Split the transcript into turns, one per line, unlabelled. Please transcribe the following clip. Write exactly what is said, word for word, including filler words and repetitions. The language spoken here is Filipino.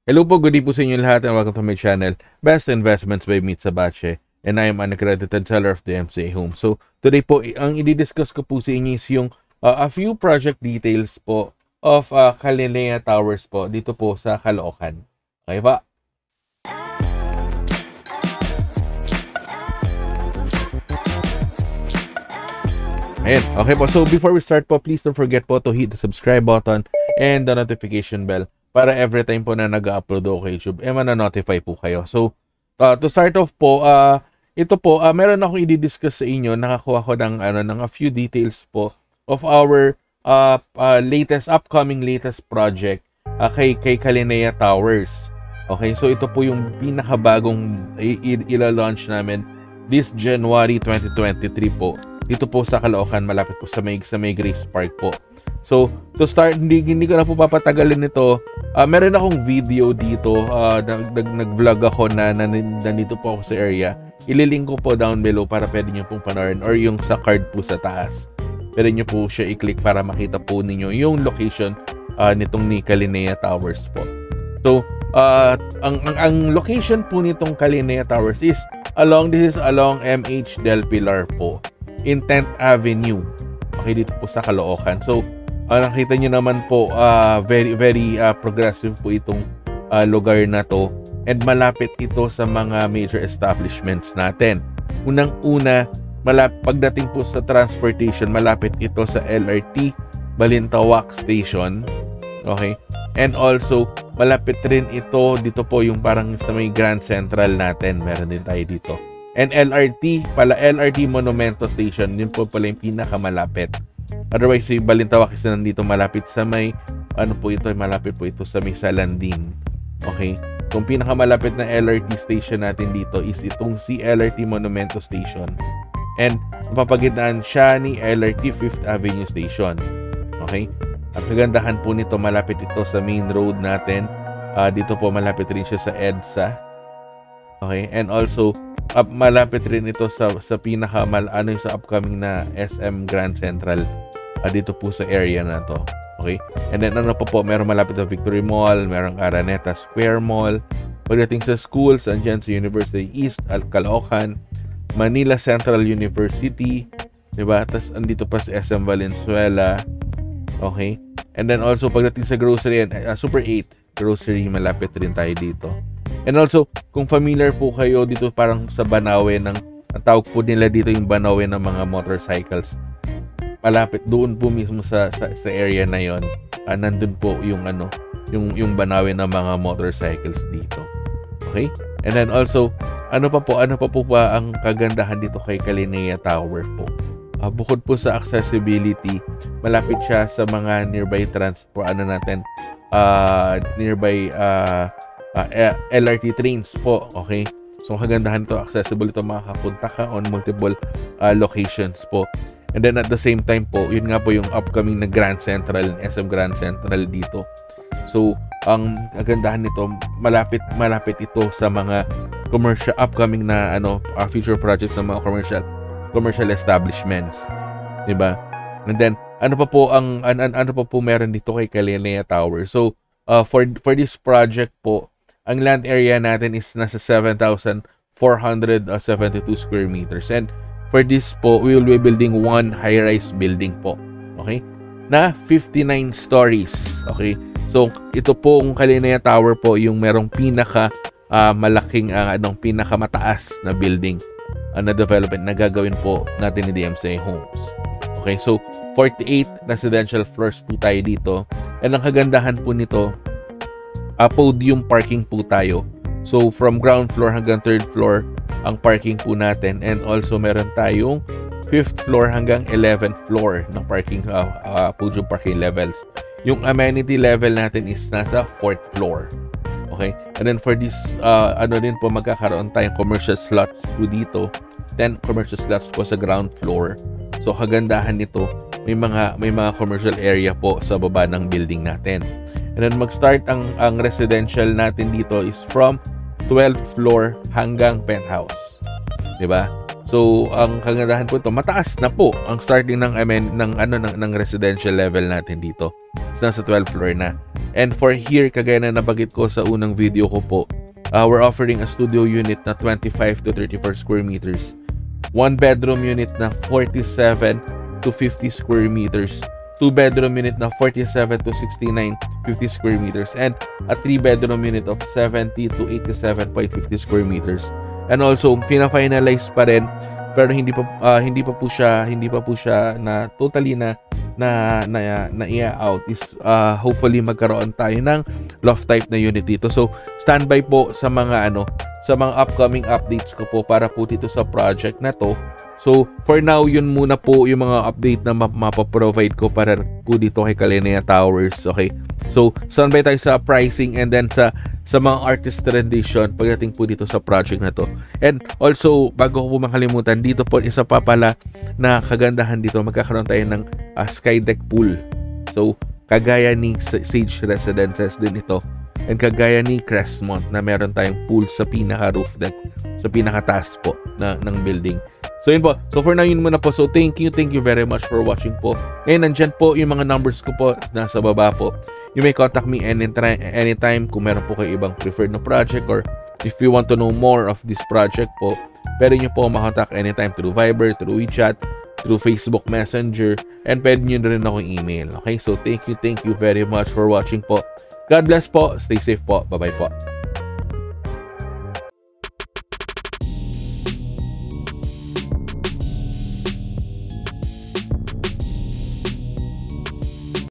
Hello po, good day po sa inyo lahat and welcome to my channel, Best Investments by Meet Sabache, and I am an accredited seller of the M C A Home. So, today po, ang i-discuss ko po sa inyo is yung uh, a few project details po of uh, Kalinea Towers po dito po sa Caloocan. Okay ba? Ayan, okay po. So, before we start po, please don't forget po to hit the subscribe button and the notification bell para every time po na nag-upload ako kay YouTube, eh mana-notify po kayo. So, uh, to start off po, uh, ito po, uh, meron akong i-discuss sa inyo. Nakakuha ko ng, ano, ng a few details po of our uh, uh, latest, upcoming latest project uh, kay, kay Kalinea Towers. Okay, so ito po yung pinakabagong i-launch namin this January twenty twenty-three po. Dito po sa Caloocan, malapit po sa may, sa may Grace Park po. So, to start, hindi, hindi ko na po papatagalin ito. Uh, meron akong video dito. Uh, Nag-vlog ako na, na nandito po ako sa area. Ililink ko po down below para pwede nyo pong panoorin or yung sa card po sa taas. Pwede nyo po siya i-click para makita po ninyo yung location uh, nitong ni Kalinea Towers po. So, uh, ang, ang, ang location po nitong Kalinea Towers is along, this is along M H Del Pilar po. In tenth Avenue. Okay, dito po sa Caloocan. So, uh, nakita nyo naman po, uh, very, very uh, progressive po itong uh, lugar na to. And malapit ito sa mga major establishments natin. Unang-una, malap pagdating po sa transportation, malapit ito sa L R T Balintawak Station. Okay? And also, malapit rin ito, dito po yung parang sa may Grand Central natin. Meron din tayo dito. And L R T, pala L R T Monumento Station, yun po pala yung pinakamalapit. Otherwise, si Balintawak is nandito malapit sa may, ano po ito, malapit po ito sa may Salandin. Okay? So, yung pinakamalapit na L R T station natin dito is itong si L R T Monumento Station. And, napapagitaan siya ni L R T fifth Avenue Station. Okay? Ang kagandahan po nito, malapit ito sa main road natin. Uh, dito po, malapit rin siya sa EDSA. Okay? And also, up malapit rin ito sa sa pinaka mal, ano yung sa upcoming na S M Grand Central uh, dito po sa area na to. Okay? And then ano pa po, meron malapit na Victory Mall, meron Araneta Square Mall. Pagdating sa schools, andyan sa University East Al Caloocan, Manila Central University, di ba? Tapos andito pa sa S M Valenzuela. Okay? And then also pagdating sa grocery, uh, Super eight grocery, malapit rin tayo dito. And also, kung familiar po kayo dito parang sa Banawe ng, ang tawag po nila dito yung Banawe ng mga motorcycles. Malapit doon po mismo sa sa, sa area na yon. Uh, nandun po yung ano, yung yung Banawe ng mga motorcycles dito. Okay? And then also, ano pa po, ano pa po ba ang kagandahan dito kay Kalinea Tower po? Uh, bukod po sa accessibility, malapit siya sa mga nearby transport, ano natin, uh, nearby uh, Uh, L R T trains po, okay? So, kagandahan to, accessible ito, makakapunta ka on multiple uh, locations po. And then at the same time po, yun nga po yung upcoming na Grand Central, S M Grand Central dito. So, ang kagandahan nito, malapit malapit ito sa mga commercial, upcoming na ano, uh, future projects ng mga commercial commercial establishments. Diba? And then, ano pa po ang an, an, ano pa po meron dito kay Kalinea Tower? So, uh, for for this project po, ang land area natin is nasa seven thousand four hundred seventy-two square meters. And for this po, we will be building one high-rise building po. Okay? Na fifty-nine stories. Okay? So, ito po ang Kalinea Tower po, yung merong pinaka uh, malaking, uh, anong pinakamataas na building uh, na development na gagawin po natin ni D M C A Homes. Okay? So, forty-eight residential floors po tayo dito. And ang kagandahan po nito, Uh, podium parking po tayo. So, from ground floor hanggang third floor ang parking po natin. And also, meron tayong fifth floor hanggang eleventh floor ng parking, uh, uh, podium parking levels. Yung amenity level natin is nasa fourth floor. Okay? And then, for this, uh, ano din po, magkakaroon tayong commercial slots po dito. ten commercial slots po sa ground floor. So, kagandahan nito, may mga, may mga commercial area po sa baba ng building natin. And then mag-start ang, ang residential natin dito is from twelfth floor hanggang penthouse. Diba? So, ang kagandahan po ito, mataas na po ang starting ng, I mean, ng, ano, ng, ng residential level natin dito. It's nasa twelfth floor na. And for here, kagaya na nabanggit ko sa unang video ko po, uh, we're offering a studio unit na twenty-five to thirty-four square meters. One bedroom unit na forty-seven to fifty square meters. Two bedroom unit na forty-seven to sixty-nine, fifty square meters, and a three bedroom unit of seventy to eighty-seven point five zero square meters. And also fina-finalize pa rin, pero hindi pa uh, hindi pa po siya hindi pa po siya na totally na na na, na i-out is uh, hopefully magkaroon tayo ng loft type na unit dito. So standby po sa mga ano sa mga upcoming updates ko po para po dito sa project na to. So, for now, yun muna po yung mga update na mapaprovide ko para po dito kay Kalinea Towers. Okay? So, standby tayo sa pricing and then sa sa mga artist rendition pagdating po dito sa project na to. And also, bago ko po makalimutan, dito po isa pa pala na kagandahan dito, magkakaroon tayo ng uh, sky deck pool. So, kagaya ni Sage Residences din ito. And kagaya ni Crestmont na meron tayong pool sa pinaka-roof deck, sa pinaka-taas po na, ng building. So yun po. So for now, yun muna po. So thank you, thank you very much for watching po. And nandyan po yung mga numbers ko po nasa baba po. You may contact me anytime, anytime kung meron po kayo ibang preferred na project, or if you want to know more of this project po, pwede nyo po makontak anytime through Viber, through WeChat, through Facebook Messenger, and pwede nyo rin akong email. Okay? So thank you, thank you very much for watching po. God bless po. Stay safe po. Bye-bye po.